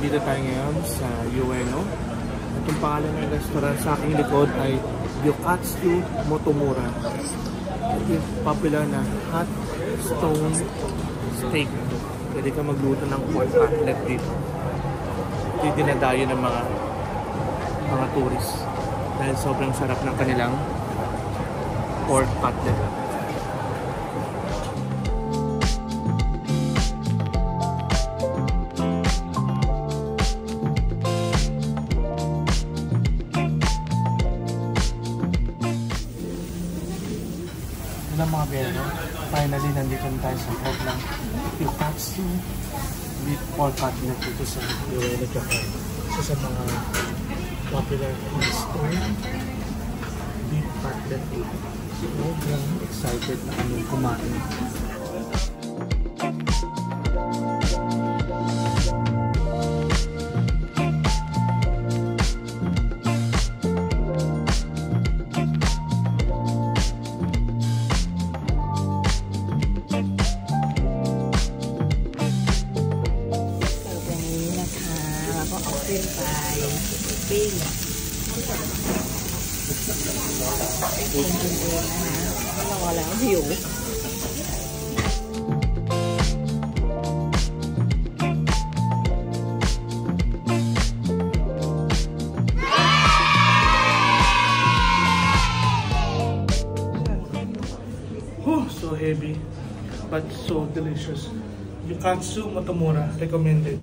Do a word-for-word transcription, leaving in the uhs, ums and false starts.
Nandito tayo ngayon sa U E N O. At yung pangalan ng restaurant sa aking likod ay Gyukatsu-Motomura. At yung popular na hot stone steak. Pwede ka magluto ng pork cutlet dito. Ito yung dinadayo ng mga mga tourists. Dahil sobrang sarap ng kanilang pork cutlet. Ng mga bero, finally nandito na tayo sa loob ng Gyukatsu beef pork cutlet dito sa U E N O-Tokyo. Isa sa mga popular stone beef cutlet dito. Sobrang excited na kami kumain. ปิ้งไปปิ้งปิ้งกินเองนะคะรอแล้วหิว Oh, so heavy but so delicious. Gyukatsu-Motomura recommended.